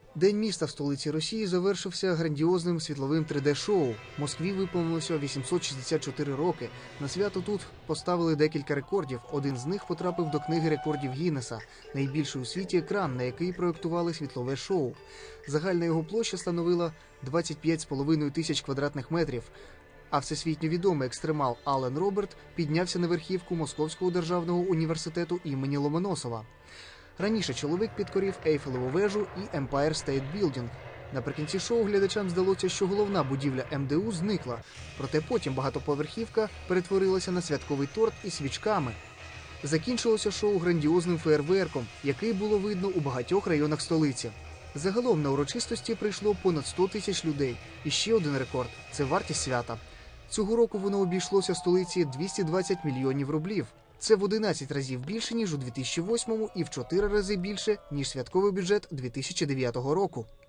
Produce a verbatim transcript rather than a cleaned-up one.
День міста в столиці Росії завершився грандіозним світловим три де-шоу. Москві виповнилося вісімсот шістдесят чотири роки. На свято тут поставили декілька рекордів. Один з них потрапив до книги рекордів Гіннеса – найбільший у світі екран, на який проєктували світлове шоу. Загальна його площа становила двадцять п'ять з половиною тисяч квадратних метрів. А всесвітньо відомий екстремал Ален Роберт піднявся на верхівку Московського державного університету імені Ломоносова. Раніше чоловік підкорив Ейфелеву вежу і Empire State Building. Наприкінці шоу глядачам здалося, що головна будівля ем де у зникла. Проте потім багатоповерхівка перетворилася на святковий торт із свічками. Закінчилося шоу грандіозним феєрверком, який було видно у багатьох районах столиці. Загалом на урочистості прийшло понад сто тисяч людей. І ще один рекорд – це вартість свята. Цього року воно обійшлося столиці двісті двадцять мільйонів рублів. Це в одинадцять разів більше, ніж у дві тисячі восьмому і в чотири рази більше, ніж святковий бюджет дві тисячі дев'ятого року.